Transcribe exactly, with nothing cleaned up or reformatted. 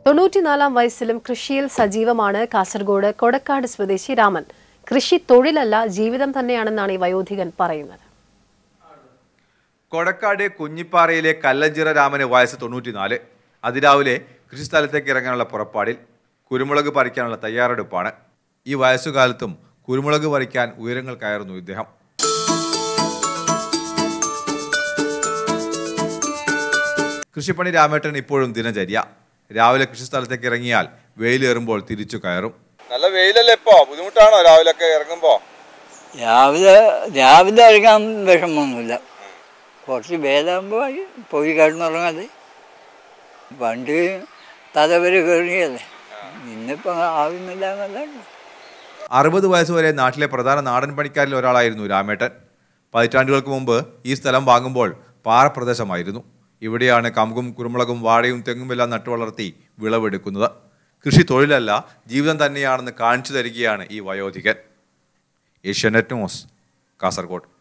തൊണ്ണൂറ്റിനാലാം വയസ്സിലും കൃഷിയിൽ സജീവമാണ് കാസർഗോഡ് കൊടക്കാട് സ്വദേശി രാമൻ. കൃഷി തൊഴിലല്ല, ജീവിതം തന്നെയാണെന്നാണ് ഈ വയോധികൻ പറയുന്നത്. കൊടക്കാട് കുഞ്ഞിപ്പാറയിലെ കല്ലഞ്ചിറ രാമന് വയസ്സ് തൊണ്ണൂറ്റിനാല്. അതിരാവിലെ കൃഷിസ്ഥലത്തേക്ക് ഇറങ്ങാനുള്ള പുറപ്പാടിൽ കുരുമുളക് പറിക്കാനുള്ള തയ്യാറെടുപ്പാണ്. ഈ വയസ്സുകാലത്തും കുരുമുളക് പറിക്കാൻ ഉയരങ്ങൾ കയറുന്നു ഇദ്ദേഹം. കൃഷിപ്പണി രാമേട്ടൻ ഇപ്പോഴും ദിനചര്യ. രാവിലെ കൃഷിസ്ഥലത്തേക്ക് ഇറങ്ങിയാൽ വെയിലേറുമ്പോൾ തിരിച്ചു കയറും. നല്ല വെയിലല്ലേ ഇപ്പോ? ബുദ്ധിമുട്ടാണോ രാവിലെ ഇറങ്ങുമ്പോ? രാവിലെ രാവിലെ ഇറങ്ങാൻ വിഷമമൊന്നുമില്ല. കുറച്ച് വേലാകുമ്പോൾ പോയി കിടന്നുറങ്ങാതെ. പണ്ട് തലവരെ കയറിയല്ലേ, ഇന്നിപ്പോൾ ആവുന്നില്ല എന്നല്ല. അറുപത് വയസ്സ് വരെ നാട്ടിലെ പ്രധാന നാടൻ പണിക്കാരിൽ ഒരാളായിരുന്നു രാമേട്ടൻ. പതിറ്റാണ്ടുകൾക്ക് മുമ്പ് ഈ സ്ഥലം വാങ്ങുമ്പോൾ പാറപ്രദേശമായിരുന്നു. ഇവിടെയാണ് കമുകും കുരുമുളകും വാഴയും തെങ്ങുമെല്ലാം നട്ടുവളർത്തി വിളവെടുക്കുന്നത്. കൃഷി തൊഴിലല്ല, ജീവിതം തന്നെയാണെന്ന് കാണിച്ചു തരികയാണ് ഈ വയോധികൻ. ഏഷ്യാനെറ്റ് ന്യൂസ്, കാസർഗോഡ്.